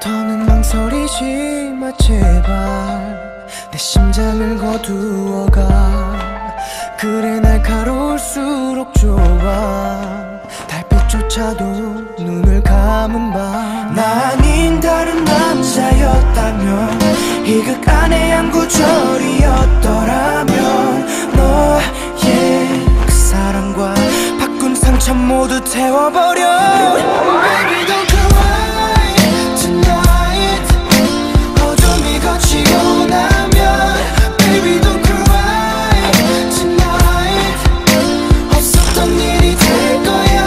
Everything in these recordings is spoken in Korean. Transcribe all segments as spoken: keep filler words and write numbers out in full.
더는 망설이지 마 제발 내 심장을 거두어가 그래 날카로울수록 좋아 달빛조차도 눈을 감은 밤 나 아닌 다른 남자였다면 이 극 안에 한 구절이었더라면 너의 그 사랑과 바꾼 상처 모두 태워버려 Baby don't cry tonight 어둠이 거치고 나면 Baby don't cry tonight 없었던 일이 될 거야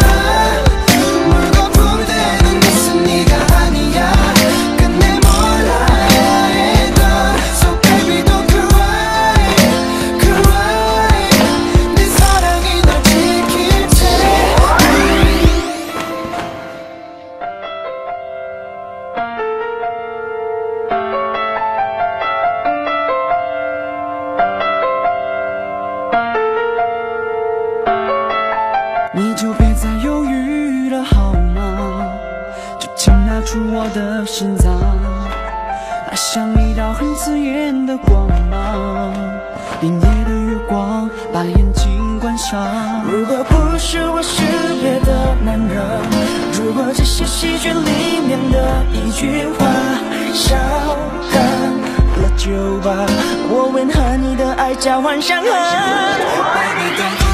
물거품 되는 것은 네가 아니야 끝내 몰라야 해 너 So baby don't cry cry 내 사랑이 널 지킬 테니你就别再犹豫了好吗就请拿出我的心脏那像一道很刺眼的光芒连夜的月光把眼睛关上如果不是我是别的男人如果这些戏剧里面的一句话伤痕了就把我吻和你的爱交换伤痕 Baby don't